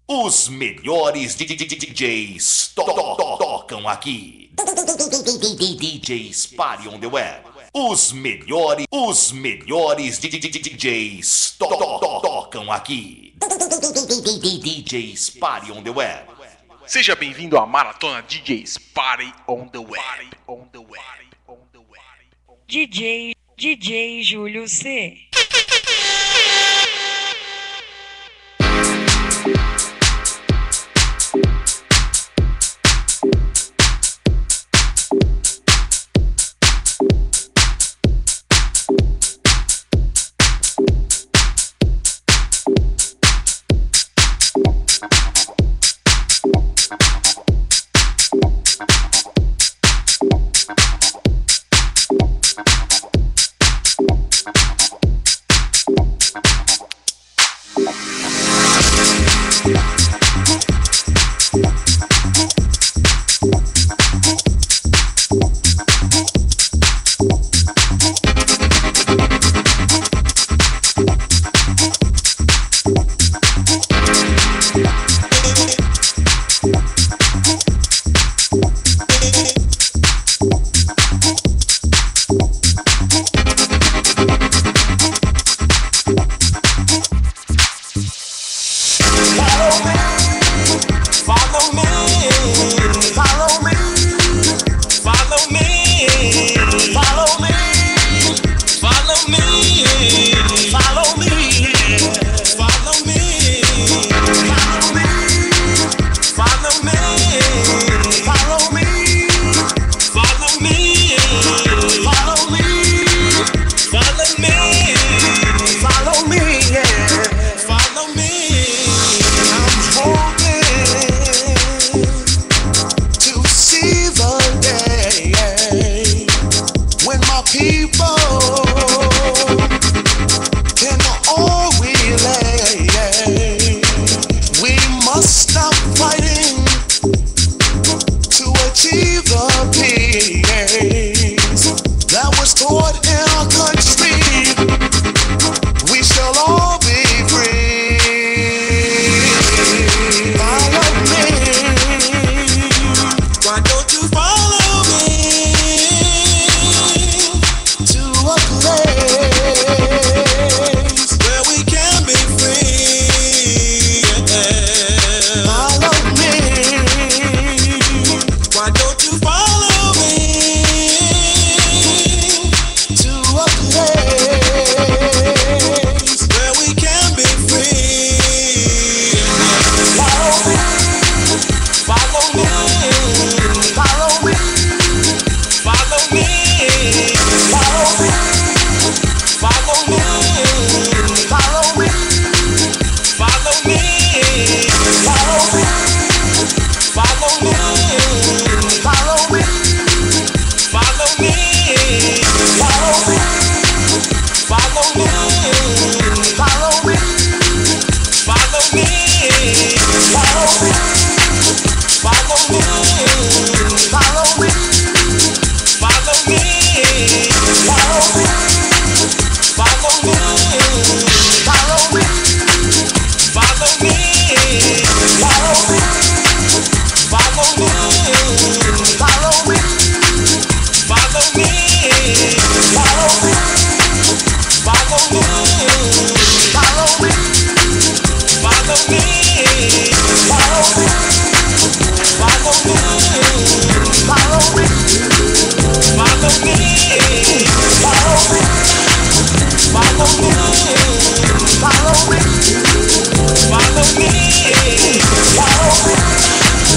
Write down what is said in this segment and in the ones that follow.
Os melhores DJs tocam aqui. DJs Party on the Web. Os melhores DJs tocam aqui. DJs Party on the Web. Seja bem-vindo à Maratona DJs Party on the Web. DJ Júlio C.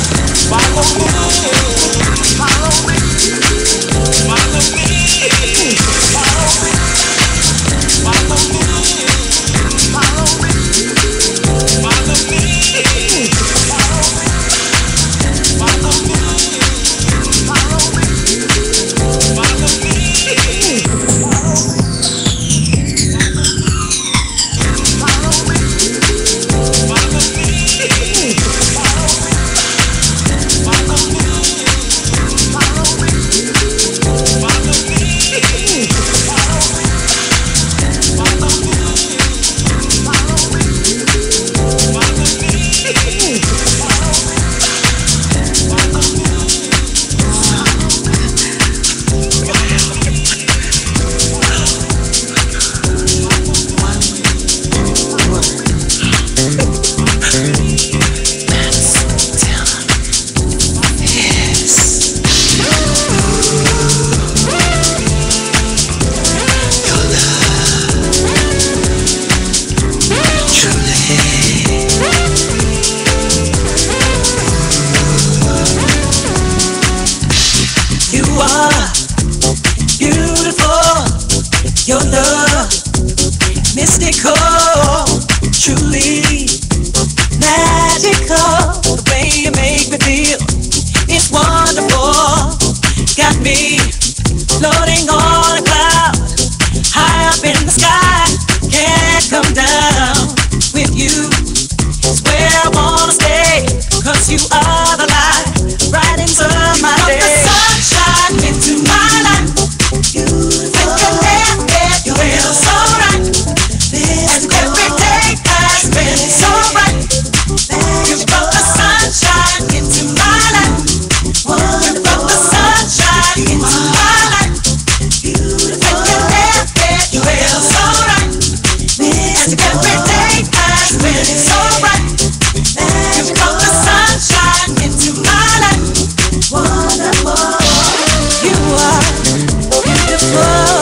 Follow me. mystical, truly magical. The way you make me feel, it's wonderful. Got me floating on a cloud, high up in the sky. Can't come down with you. It's where I wanna stay, 'cause you are the light right into my day. The sunshine into my life. You feel so right. And every day has been so bright. You brought the sunshine into my life. You brought the sunshine into my life. And you feel so right. And every day has been so bright. You brought the sunshine into my life. Wonderful. You are beautiful.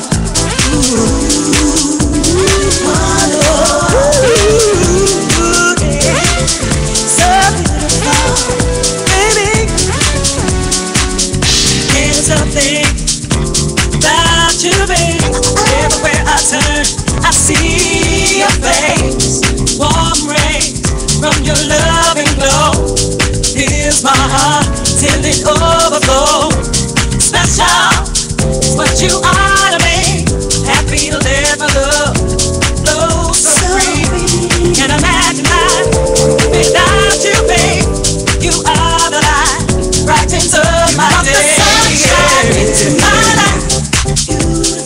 Something about you, babe. Everywhere I turn, I see your face. Warm rays from your loving glow fills my heart till it overflows. Special is what you are to me. Happy to let my love flow so free. Can't imagine life without you, babe. You are the light right into my day. Into my life, you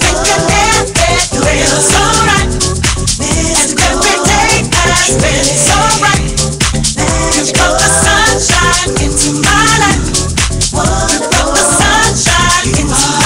feel so right, and every day has been so bright. You brought the sunshine into my life. You brought the sunshine into my life.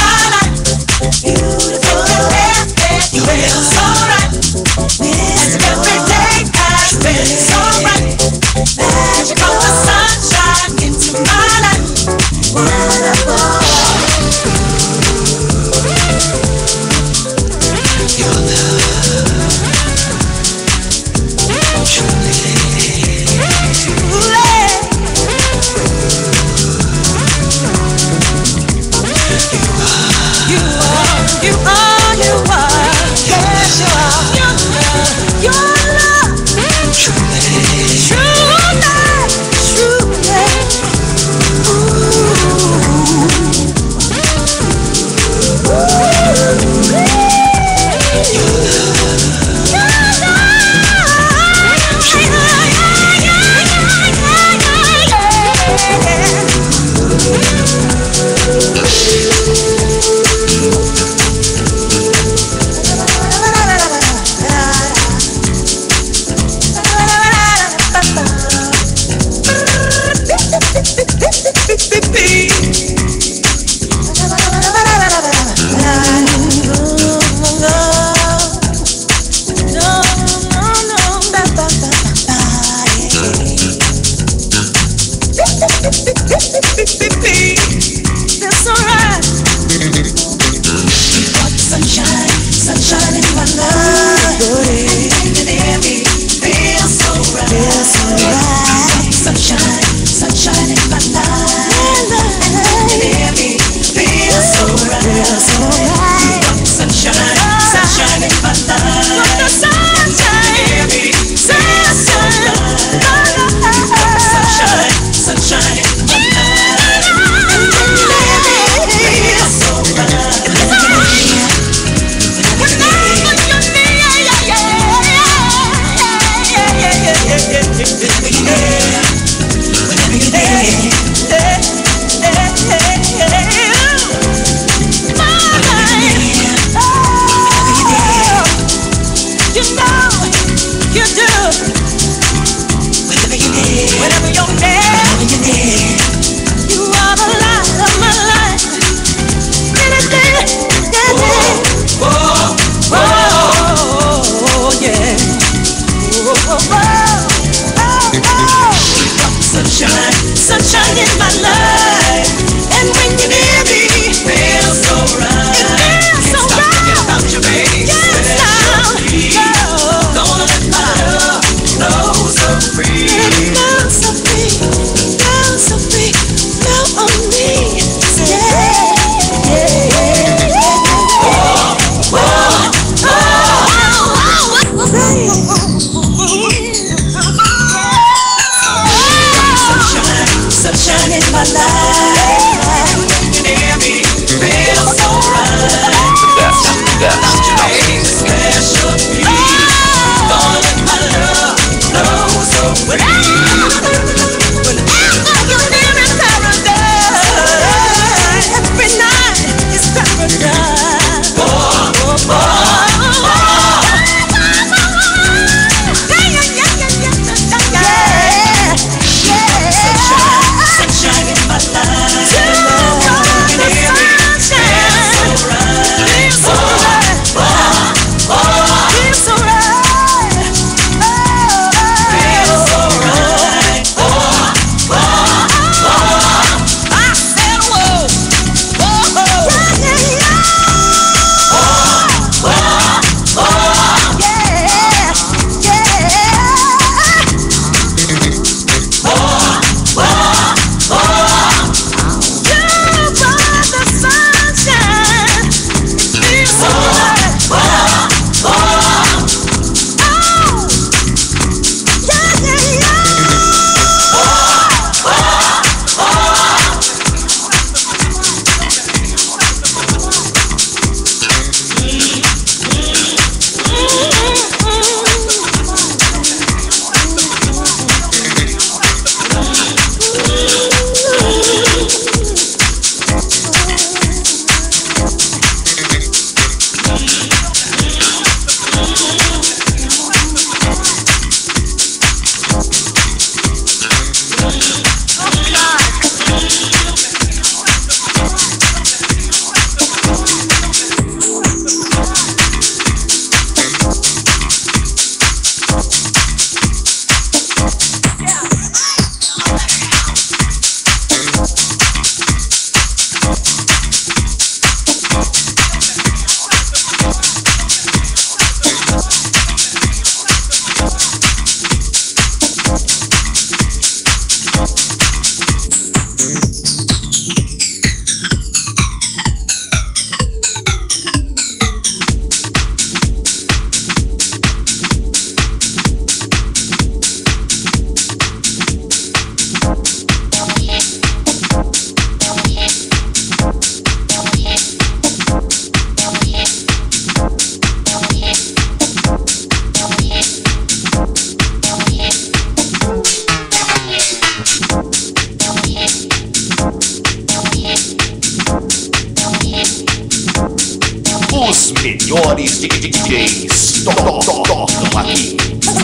Os melhores DJs tocam aqui.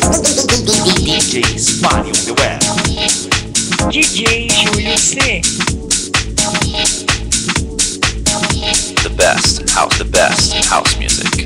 DJ Spy on the Web. DJ Júlio C. The best house music.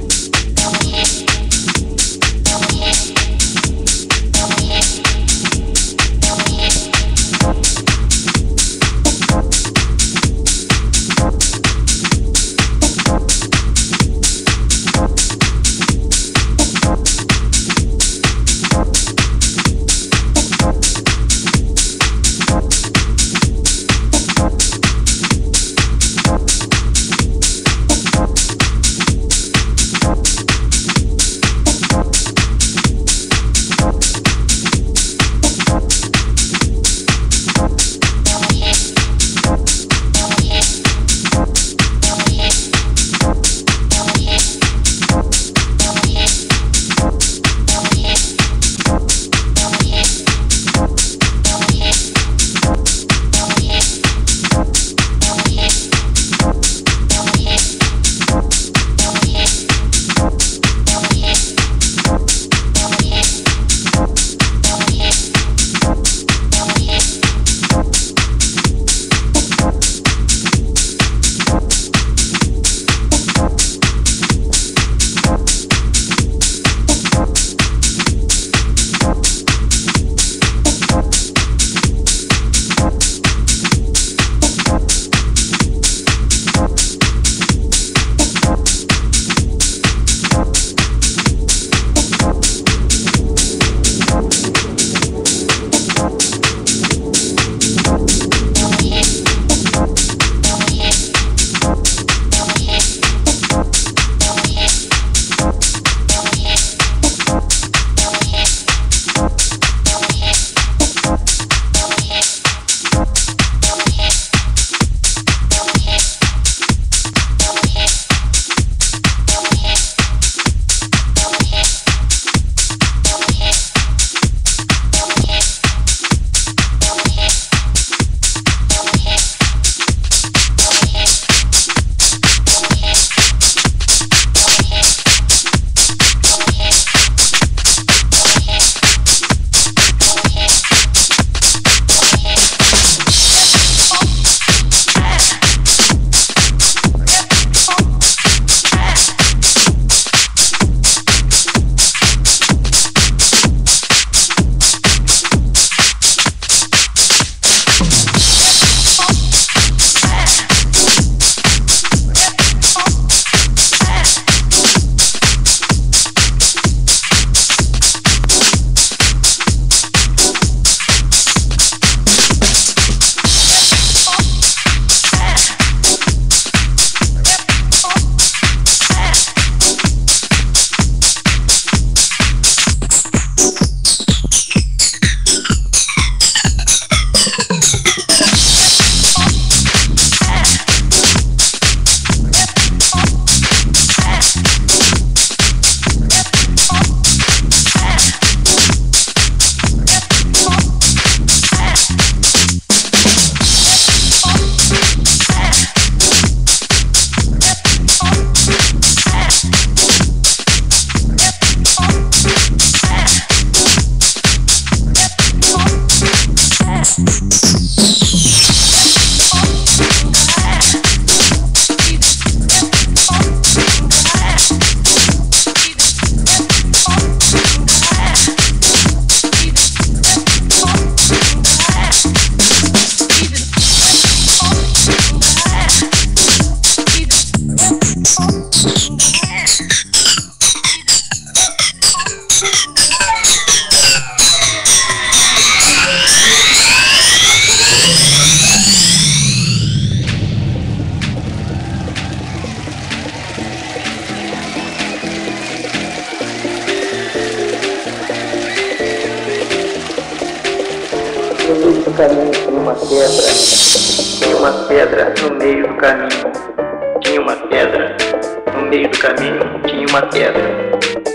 caminho tinha uma pedra. Tinha uma pedra no meio do caminho. Tinha uma pedra no meio do caminho. Tinha uma pedra.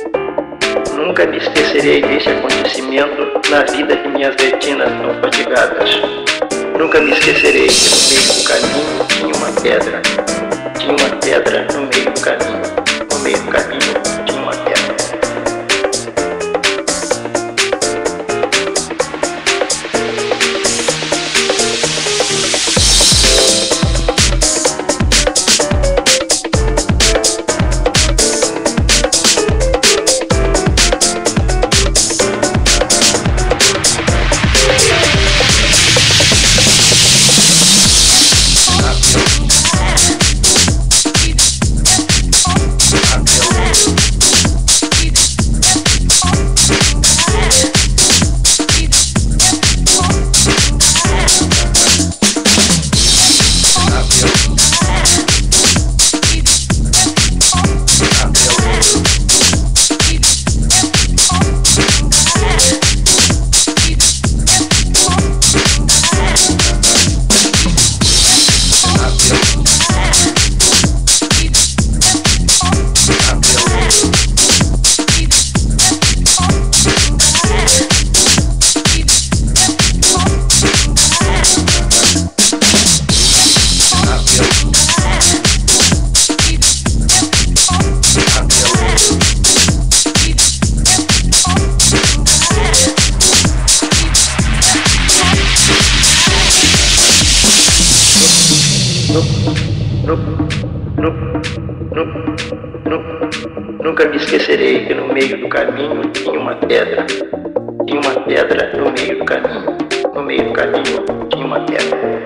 Nunca me esquecerei desse acontecimento na vida de minhas retinas tão fatigadas. Nunca me esquecerei que no meio do caminho tinha uma pedra. Tinha uma pedra no meio do caminho. Nunca me esquecerei que no meio do caminho tinha uma pedra. Tinha uma pedra no meio do caminho. No meio do caminho tinha uma pedra.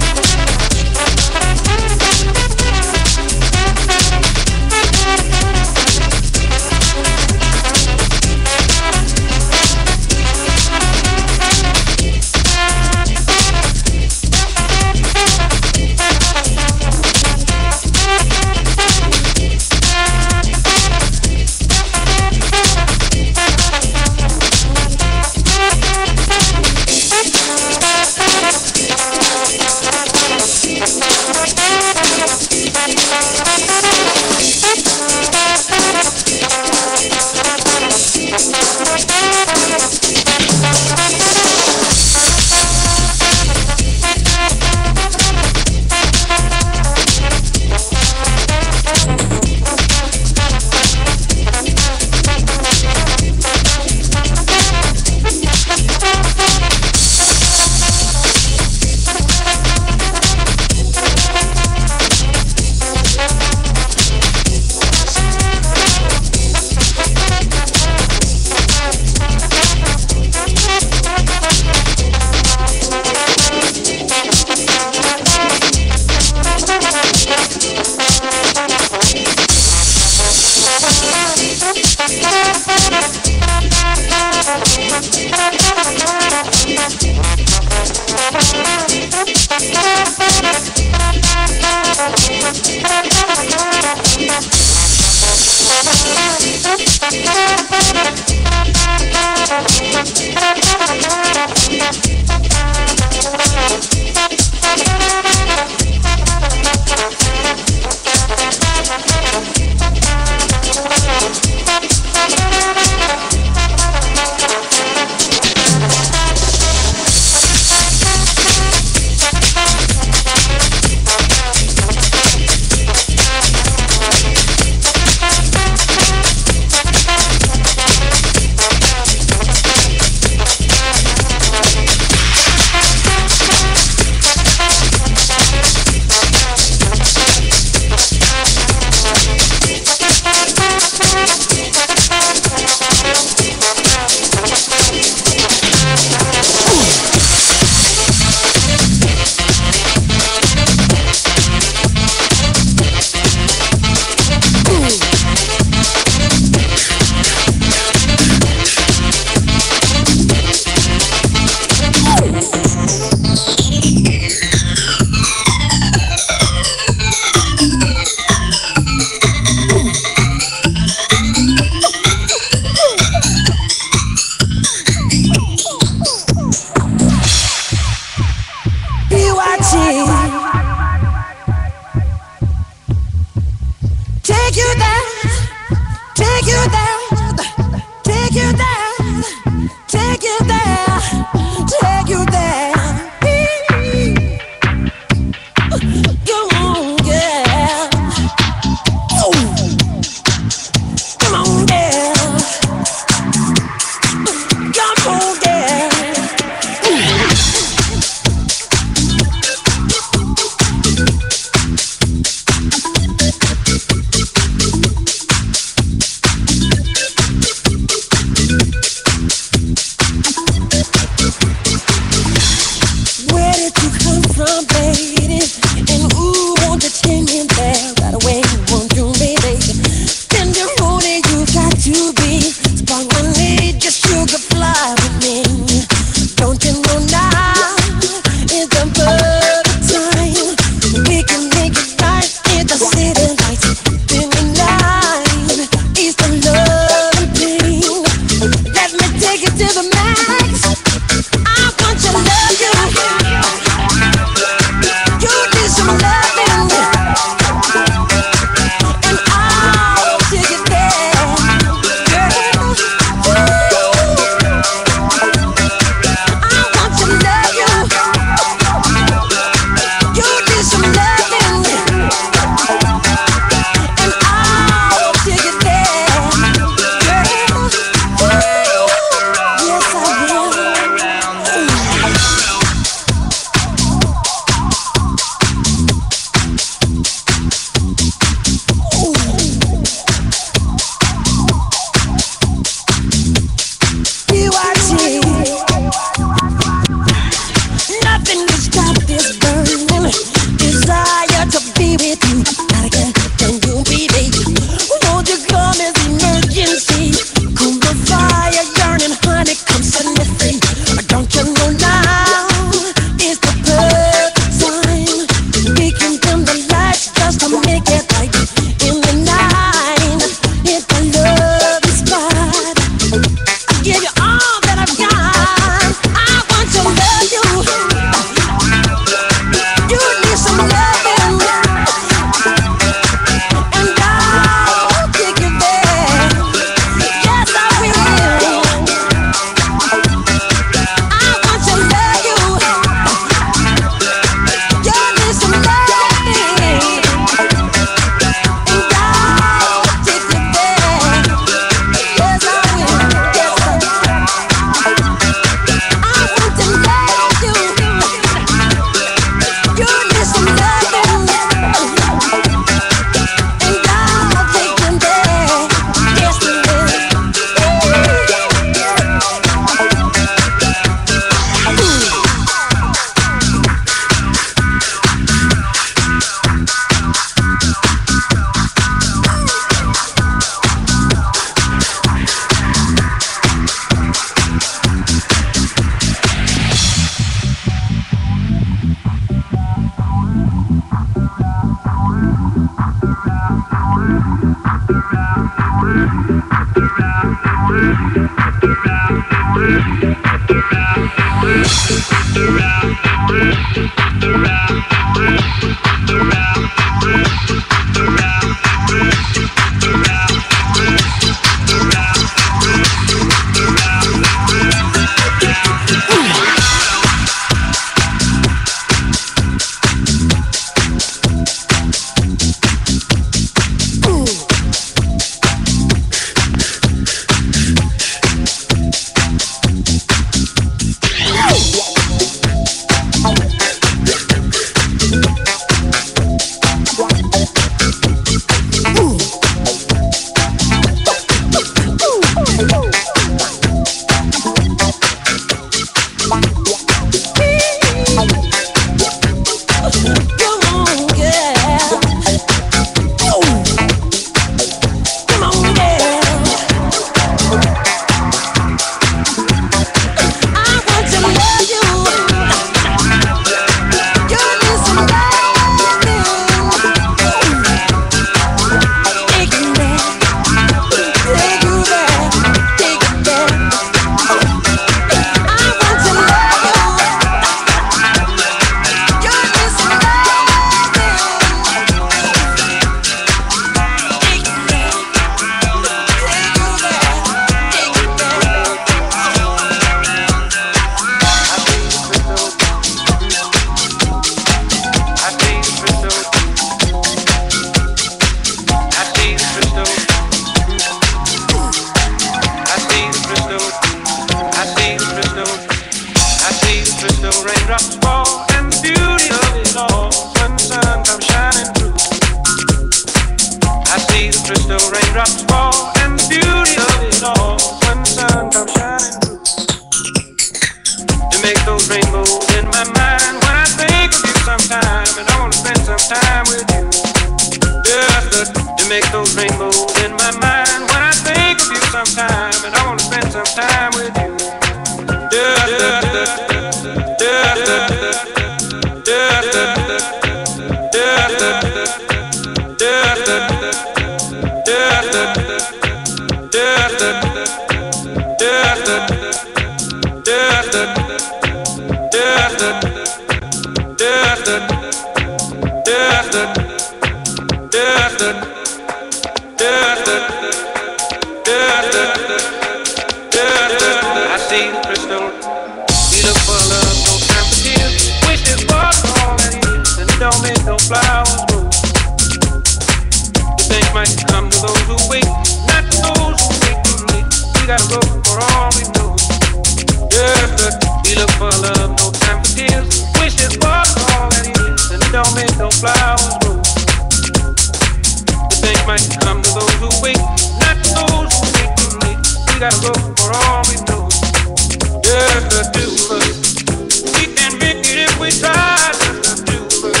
no flowers grow. The things might come to those who wait, not to those who wait too late. We gotta go for all we know. Just the two of us. We can make it if we try. Just the two of us.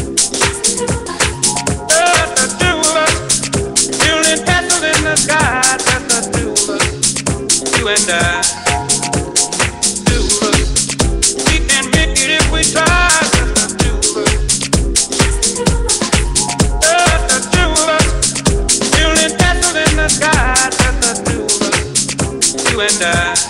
Just the two of us. Building castles in the sky. Just the two of us. You and I. Two of us. We can make it if we try. Just the two of us. Just the two of us. Building castles in the sky. Just the two of us. You and I.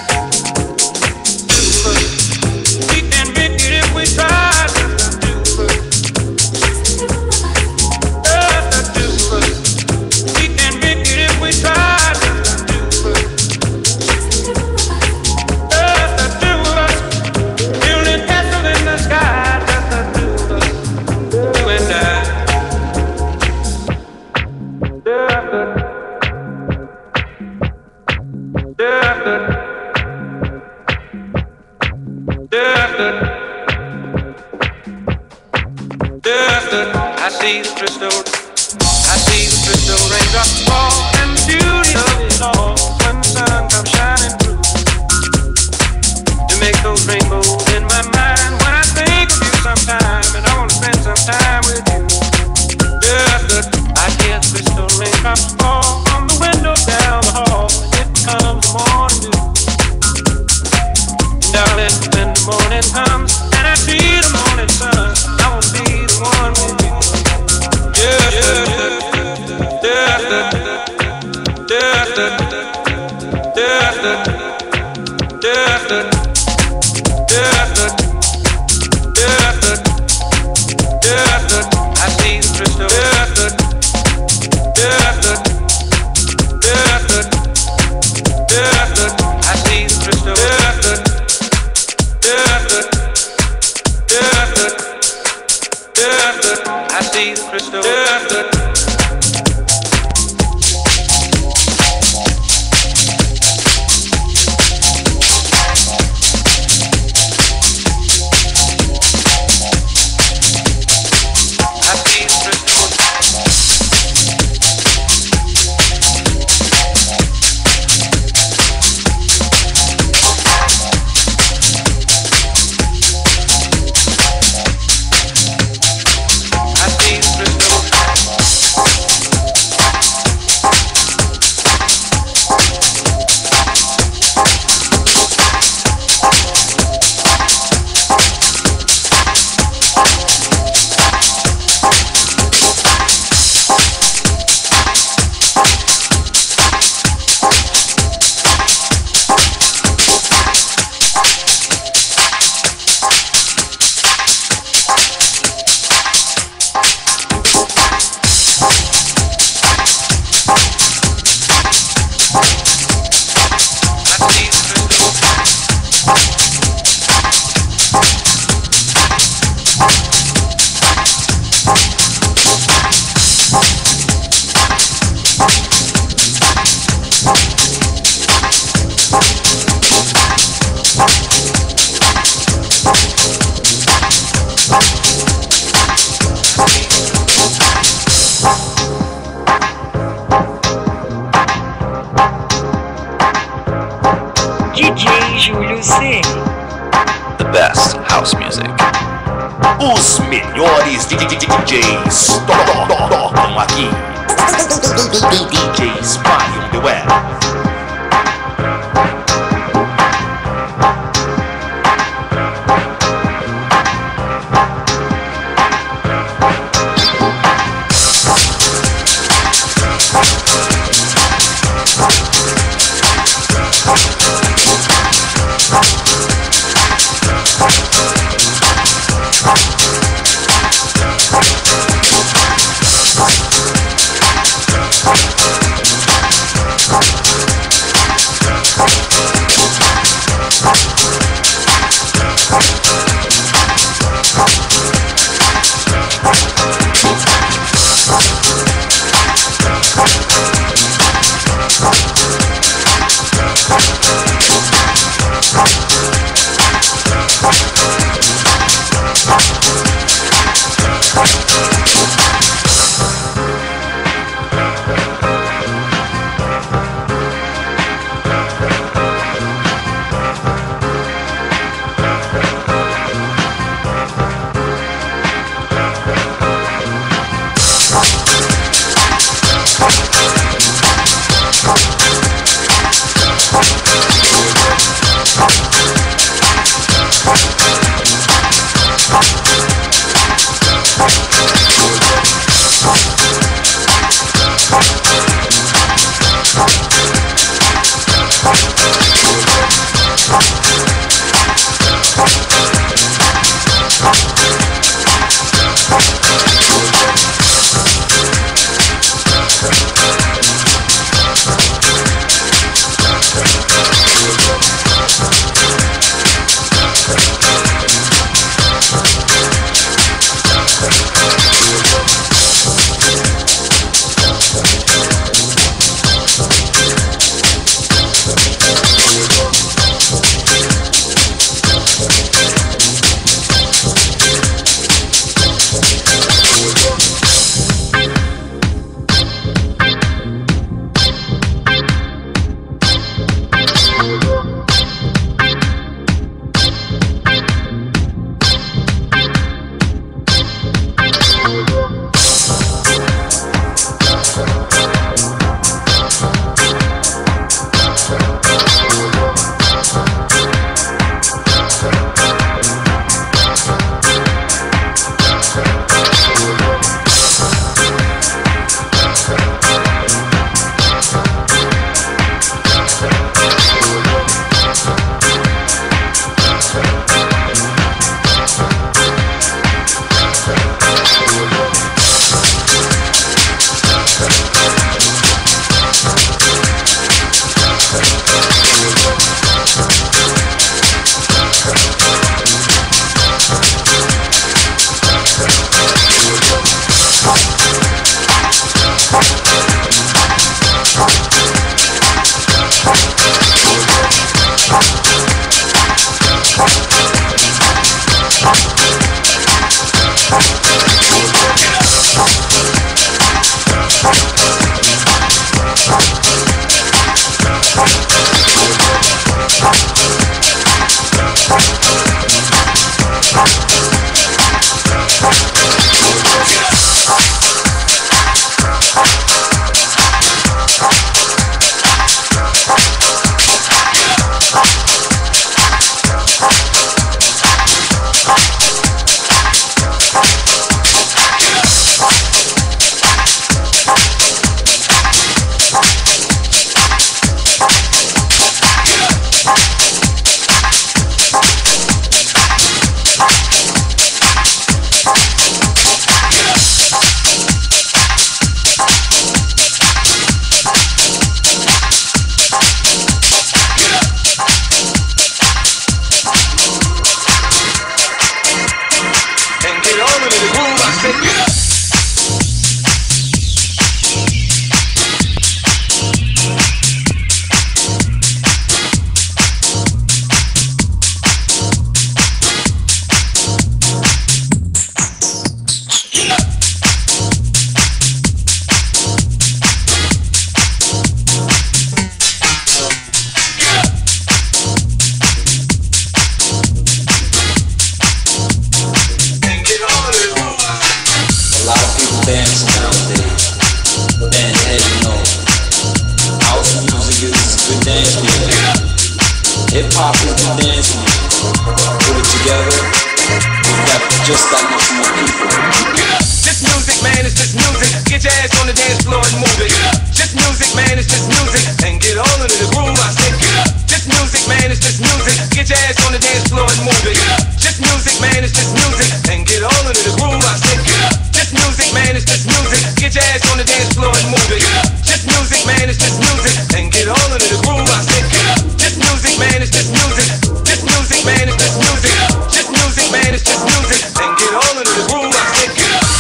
I see the crystal raindrops fall, and the beauty of it all when the sun comes shining through. You make those rainbows in my mind when I think of you sometime, and I wanna spend some time with you. I hear the crystal raindrops fall on the window down the hall, and it comes the morning dew. Darling, when the morning comes and I see the morning sun, I wanna be the one with you. I see the crystal. I see the crystal. I see the crystal. DJ Júlio C. The best house music. Os melhores DJs tocam aqui. DJ Spy on the Web. people dance nowadays. And hey, you know, house music is good dance music. Hip hop is good dance music. Put it together, we've got just that much more people. This music, man, it's just music. Get your ass on the dance floor and move it. This music, man, it's just music. And get all into the groove, I said. This music, man, it's just music. Get your ass on the dance floor and move it. This music, man, it's just music. And get all into the groove, I said. This music, man, it's just music. Get your ass on the dance floor and move it. This music, man, it's just music. And get all into the groove, I said. This music, man, it's just music. This music, man, it's just music. This music, man, it's just music. And get all into the groove, I said.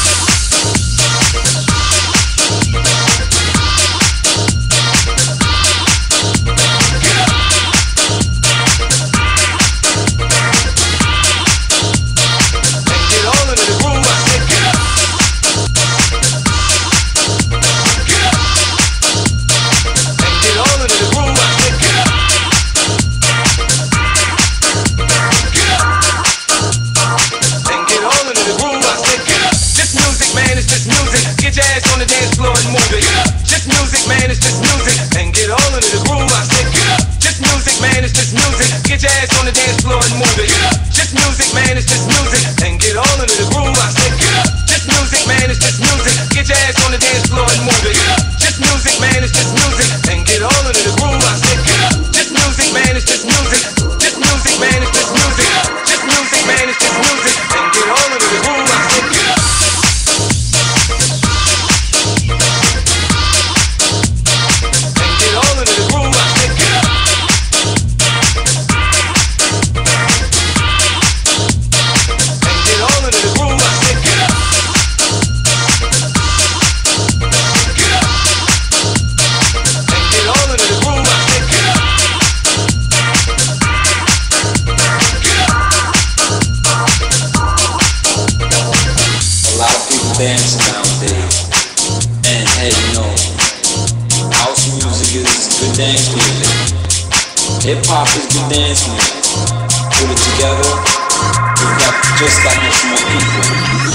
Dance nowadays. And hey, you know, house music is good dance music. Hip hop is good dance music. Put it together, we've got just that much more people.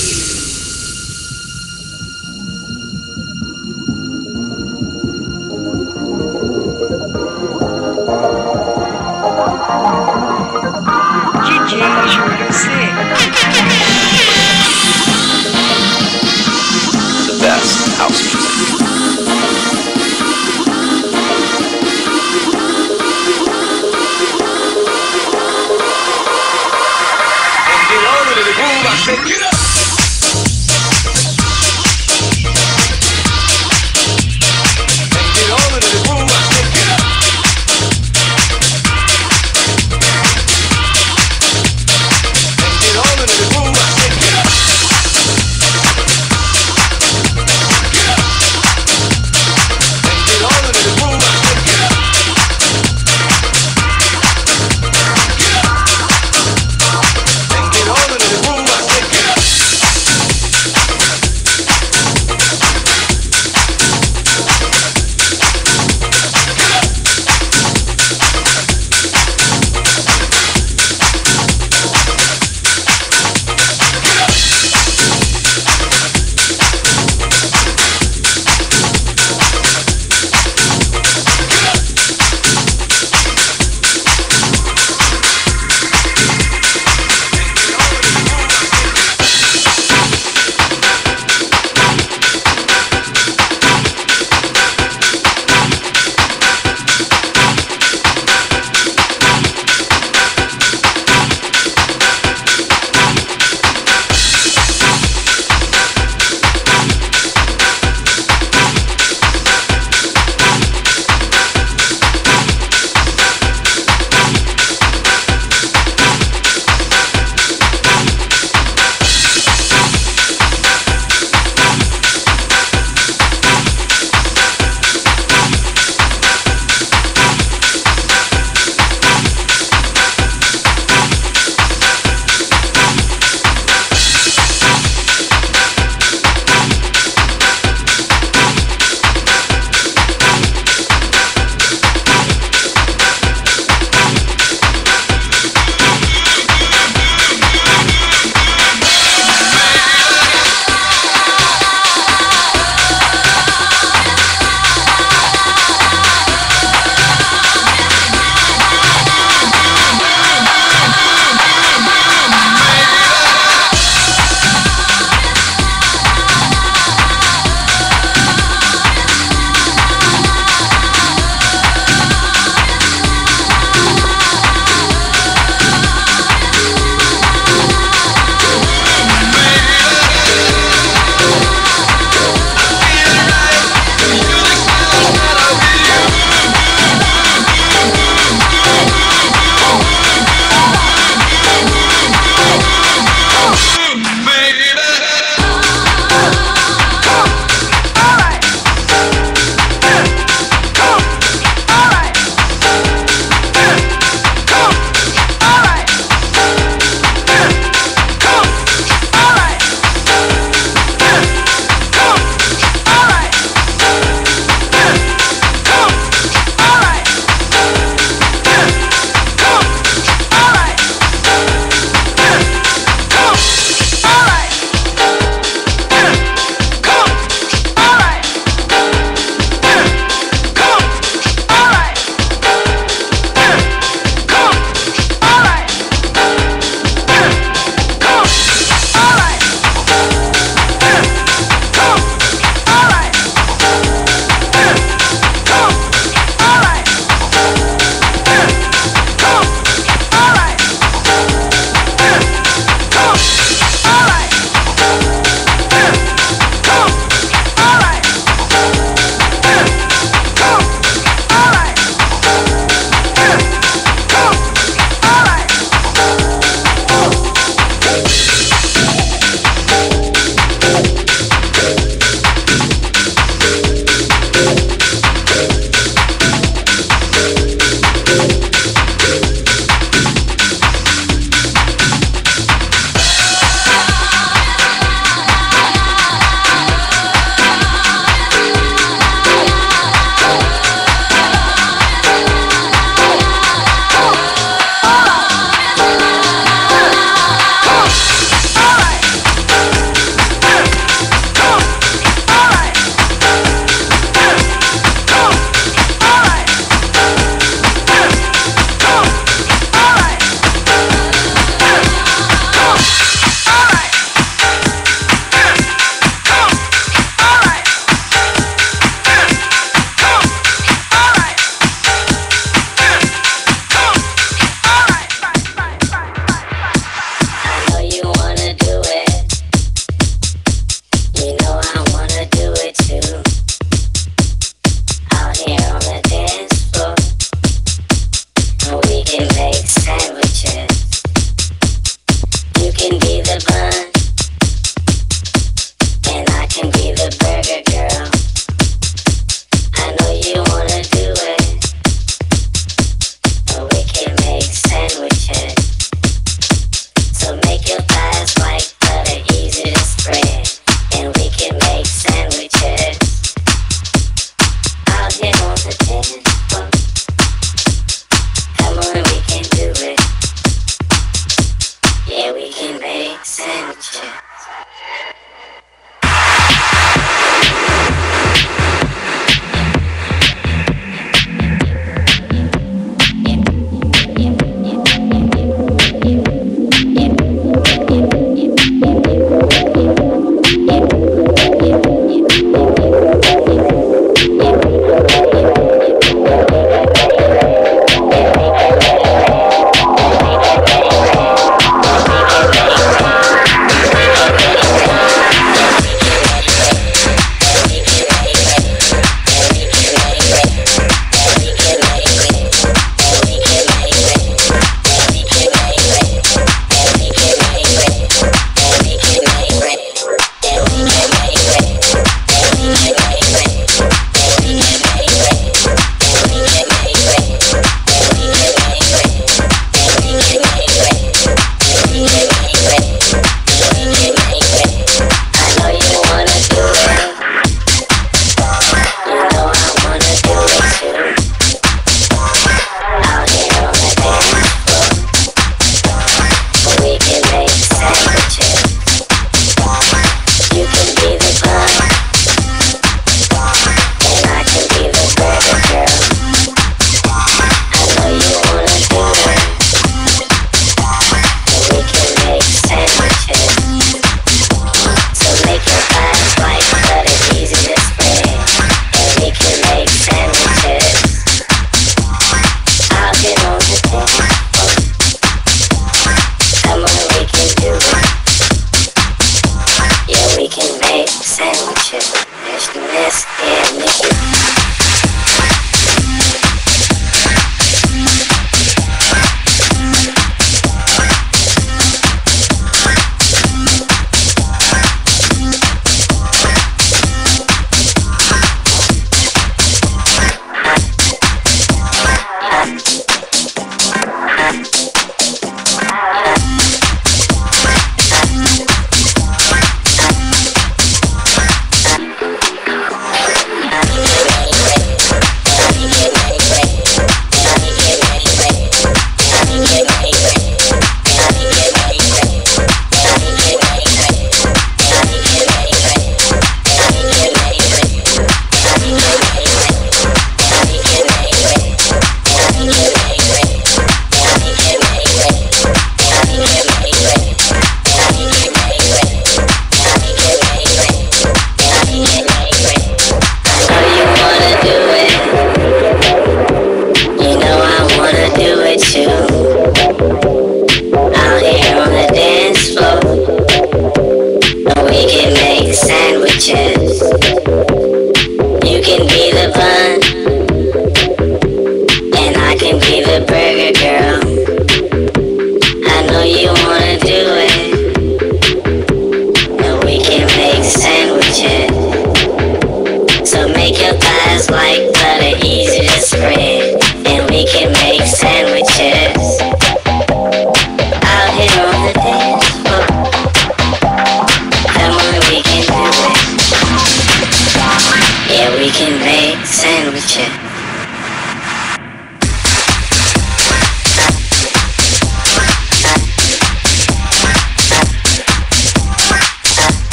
DJ Júlio C. Best house music. And get all into the groove, I said, get up!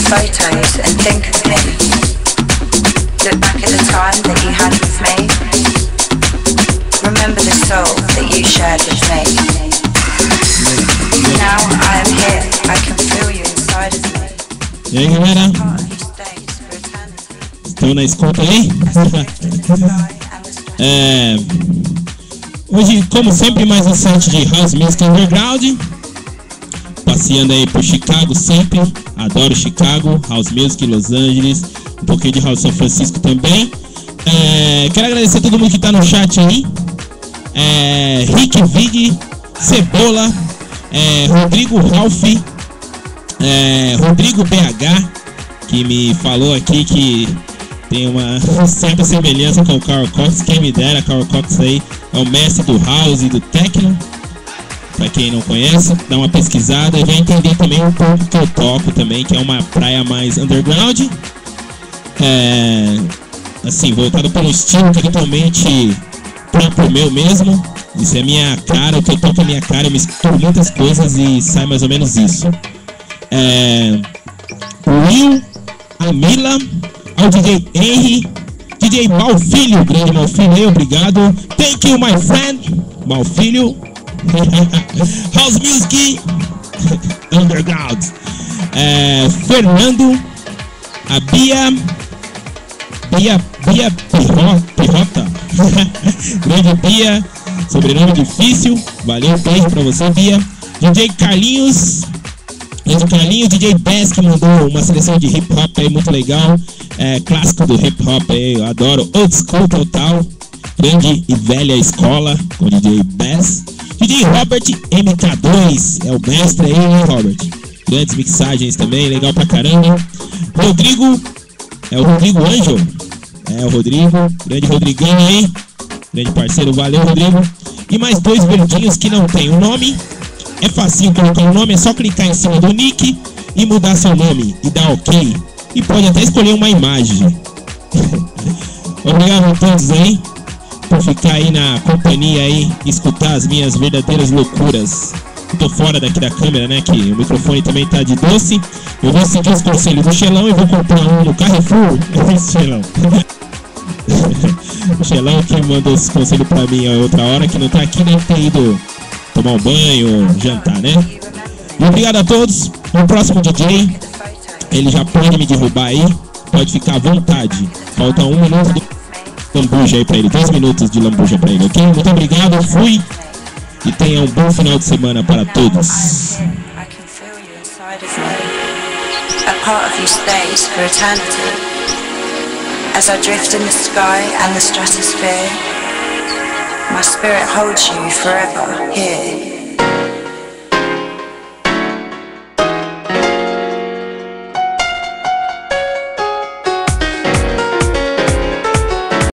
photos and think of me. Look back at the time that you had with me. Remember the soul that you shared with me. Now I am here, I can feel you inside of me. E aí, galera? Estão na escuta aí? Hoje, como sempre, mais um set de House Music Underground. Passeando aí por Chicago sempre. Adoro Chicago, House Music, Los Angeles, um pouquinho de House São Francisco também. Quero agradecer a todo mundo que tá no chat aí. Rick Vig, Cebola, Rodrigo Ralph, Rodrigo BH, que me falou aqui que tem uma certa semelhança com o Carl Cox. Quem me dera, Carl Cox aí é o mestre do house e do techno. Pra quem não conhece, dá uma pesquisada e vai entender também um pouco que eu toco também, que é uma praia mais underground. Assim, voltado para um estilo que é totalmente próprio meu mesmo. Isso é minha cara, o que eu toco é minha cara, eu misturo muitas coisas e sai mais ou menos isso. Will, a Mila, ao DJ Henry, DJ Malfilho, grande Malfilho, obrigado. Thank you, my friend, Malfilho. House Music Underground. Fernando, a Bia Pirrota. Grande Bia, sobrenome difícil. Valeu, beijo pra você, Bia. DJ Carlinhos, DJ Bass, que mandou uma seleção de hip hop aí muito legal. Clássico do hip hop aí, eu adoro. Old School total. Grande e velha escola com DJ Bass. DJ Robert MK2 é o mestre aí, hein, Robert? Grandes mixagens também, legal pra caramba. Rodrigo, o Rodrigo Angel. O Rodrigo, grande Rodrigão aí. Grande parceiro, valeu, Rodrigo. E mais dois verdinhos que não tem o nome. É facinho colocar o nome, é só clicar em cima do nick e mudar seu nome e dar ok. E pode até escolher uma imagem. Obrigado a todos aí por ficar aí na companhia aí, escutar as minhas verdadeiras loucuras. Eu tô fora daqui da câmera, né, que o microfone também tá de doce. Eu vou seguir os conselhos do Xelão e vou comprar um no Carrefour. Xelão. O Xelão que mandou esse conselho pra mim outra hora, que não tá aqui, nem ter ido tomar um banho, jantar, né? E obrigado a todos. O próximo DJ, ele já pode me derrubar aí, pode ficar à vontade. Falta 1 minuto de lambuja aí pra ele, 2 minutos de lambuja pra ele, ok? Muito obrigado, fui e tenha um bom final de semana para todos. A part of you stays for eternity. As I drift in the sky and the stratosphere, my spirit holds you forever here.